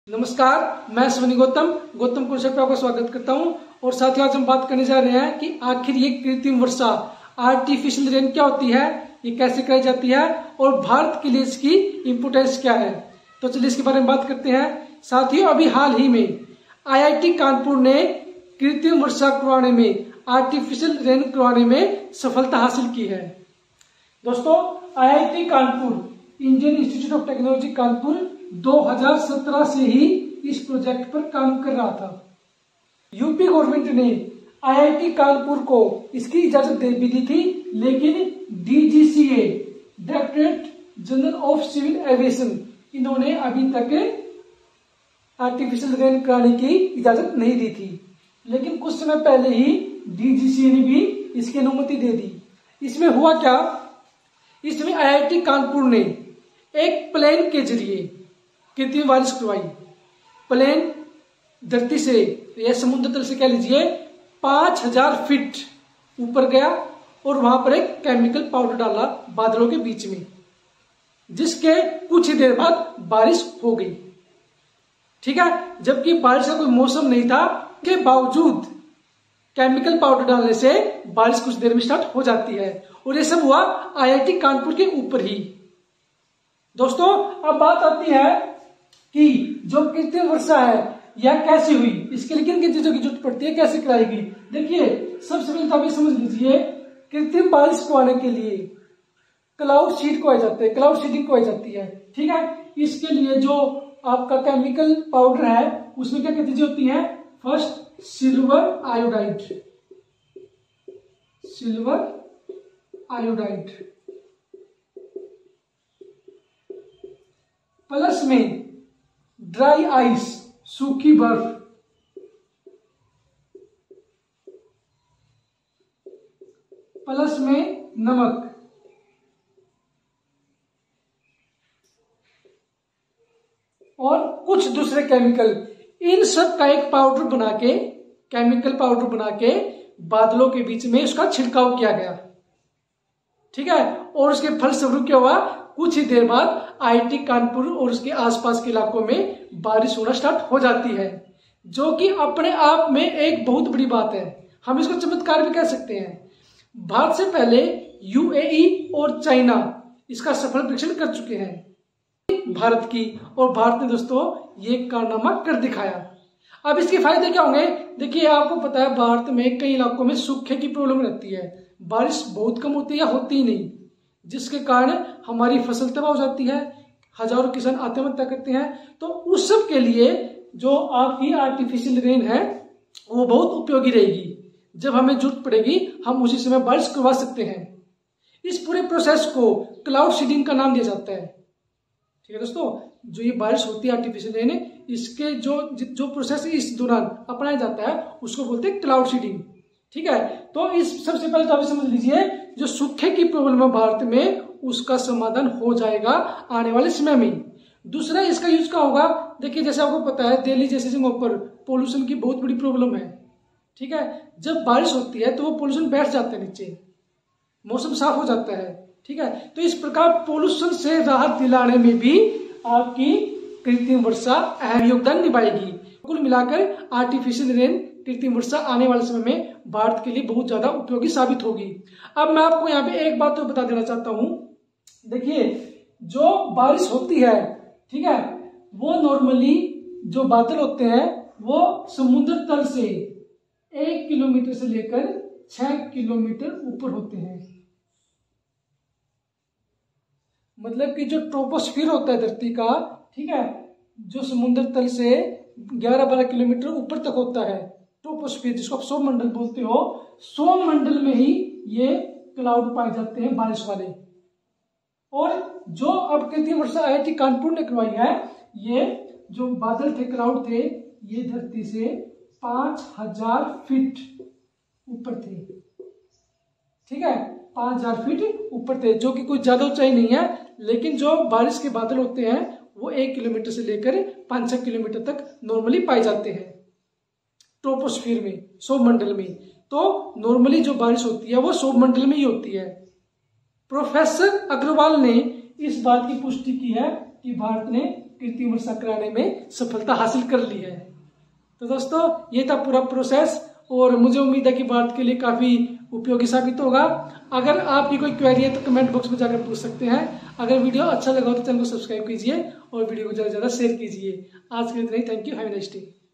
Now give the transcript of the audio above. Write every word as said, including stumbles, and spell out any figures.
नमस्कार, मैं स्वनी गौतम गौतम कॉन्सेप्ट पर आपका स्वागत करता हूं। और साथ ही आज हम बात करने जा रहे हैं कि आखिर ये कृत्रिम वर्षा आर्टिफिशियल रेन क्या होती है, ये कैसे कराई जाती है और भारत के लिए इसकी इम्पोर्टेंस क्या है। तो चलिए इसके बारे में बात करते हैं। साथियों, अभी हाल ही में आईआईटी कानपुर ने कृत्रिम वर्षा करवाने में, आर्टिफिशियल रेन करवाने में सफलता हासिल की है। दोस्तों, IIT Kanpur, Indian institute of technology Kanpur दो हज़ार सत्रह से ही इस प्रोजेक्ट पर काम कर रहा था। यूपी गवर्नमेंट ने आईआईटी कानपुर को इसकी इजाजत दे भी दी थी, लेकिन DGCA, directorate general of civil aviation, इन्होंने अभी तक आर्टिफिशियल रेन कराने की इजाजत नहीं दी थी। लेकिन कुछ समय पहले ही डीजीसीए ने भी इसकी अनुमति दे दी। इसमें हुआ क्या, इसमें आईआईटी कानपुर ने एक प्लेन के जरिए कृत्रिम बारिश करवाई। प्लेन धरती से या समुद्र तल से कह लीजिए पांच हजार फीट ऊपर गया और वहां पर एक केमिकल पाउडर डाला बादलों के बीच में, जिसके कुछ ही देर बाद बारिश हो गई। ठीक है, जबकि बारिश का कोई मौसम नहीं था, के बावजूद केमिकल पाउडर डालने से बारिश कुछ देर में स्टार्ट हो जाती है। और ये सब हुआ आईआईटी कानपुर के ऊपर ही। दोस्तों, अब बात आती है कि जो कृत्रिम वर्षा है यह कैसे हुई, इसके लिए किन किन चीजों की जरूरत पड़ती है, कैसे कराएगी। देखिए, सबसे पहले तो आप ये समझ लीजिए, कृत्रिम बारिश को आने के लिए क्लाउड सीड को आ जाते हैं, क्लाउड सीडिंग को आ जाती है। ठीक है, इसके लिए जो आपका केमिकल पाउडर है उसमें क्या क्या चीजें होती है। First, silver iodide, silver iodide, plus में ड्राई आइस, सूखी बर्फ, प्लस में नमक, और कुछ दूसरे केमिकल। इन सब का एक पाउडर बना के, केमिकल पाउडर बना के बादलों के बीच में उसका छिड़काव किया गया। ठीक है, और उसके फलस्वरूप क्या हुआ, कुछ ही देर बाद आईआईटी कानपुर और उसके आसपास के इलाकों में बारिश होना स्टार्ट हो जाती है, जो कि अपने आप में एक बहुत बड़ी बात है। हम इसको चमत्कार भी कह सकते हैं। भारत से पहले यूएई और चाइना इसका सफल परीक्षण कर चुके हैं भारत की, और भारत ने दोस्तों ये कारनामा कर दिखाया। अब इसके फायदे क्या होंगे। देखिए, आपको पता है भारत में कई इलाकों में सूखे की प्रॉब्लम रहती है, बारिश बहुत कम होती है या होती ही नहीं, जिसके कारण हमारी फसल तबाह हो जाती है, हजारों किसान आत्महत्या करते हैं। तो उस सब के लिए जो आपकी आर्टिफिशियल रेन है वो बहुत उपयोगी रहेगी। जब हमें जरूरत पड़ेगी हम उसी समय बारिश करवा सकते हैं। इस पूरे प्रोसेस को क्लाउड सीडिंग का नाम दिया जाता है। ठीक है दोस्तों, जो ये बारिश होती है आर्टिफिशियल रेन, इसके जो जो प्रोसेस इस दौरान अपनाया जाता है उसको बोलते हैं क्लाउड सीडिंग। ठीक है, तो इस सबसे पहले तो आप समझ लीजिए, जो सूखे की प्रॉब्लम है भारत में उसका समाधान हो जाएगा आने वाले समय में। दूसरा, इसका यूज क्या होगा। देखिए, जैसे आपको पता है दिल्ली जैसी जगहों पर पोल्यूशन की बहुत बड़ी प्रॉब्लम है। ठीक है, जब बारिश होती है तो वो पोल्यूशन बैठ जाता है नीचे, मौसम साफ हो जाता है। ठीक है, तो इस प्रकार पोल्यूशन से राहत दिलाने में भी आपकी कृत्रिम वर्षा अहम योगदान निभाएगी। कुल मिलाकर आर्टिफिशियल रेन, कृत्रिम वर्षा आने वाले समय में भारत के लिए बहुत ज्यादा उपयोगी साबित होगी। अब मैं आपको यहाँ पे एक बात तो बता देना चाहता हूं। देखिए, जो बारिश होती है, ठीक है, वो नॉर्मली जो बादल होते हैं वो समुद्र तल से एक किलोमीटर से लेकर छह किलोमीटर ऊपर होते हैं। मतलब कि जो ट्रोपोस्फीयर होता है धरती का, ठीक है, जो समुद्र तल से ग्यारह बारह किलोमीटर ऊपर तक होता है ट्रोपोस्फीयर, जिसको आप सौर मंडल बोलते हो, सौर मंडल में ही ये क्लाउड पाए जाते हैं बारिश वाले। और जो अब कृत्रिम वर्षा आईआईटी कानपुर ने करवाई है, ये जो बादल थे, क्लाउड थे, ये धरती से पांच हजार फीट ऊपर थे। ठीक है, पांच हजार फीट ऊपर थे, जो कि कोई ज्यादा ऊंचाई नहीं है। लेकिन जो बारिश के बादल होते हैं वो एक किलोमीटर से लेकर पांच छह किलोमीटर तक नॉर्मली पाए जाते हैं ट्रोपोस्फीयर में, सौरमंडल में। तो नॉर्मली जो बारिश होती है वो सौरमंडल में ही होती है। प्रोफेसर अग्रवाल ने इस बात की पुष्टि की है कि भारत ने कृत्रिम वर्षा कराने में सफलता हासिल कर ली है। तो दोस्तों ये था पूरा प्रोसेस और मुझे उम्मीद है कि भारत के लिए काफी उपयोगी साबित होगा। अगर आपकी कोई क्वेरी है तो कमेंट बॉक्स में जाकर पूछ सकते हैं। अगर वीडियो अच्छा लगा हो तो चैनल को सब्सक्राइब कीजिए और वीडियो को ज्यादा से ज्यादा शेयर कीजिए। आज के लिए इतना ही। Thank you. Have a nice day.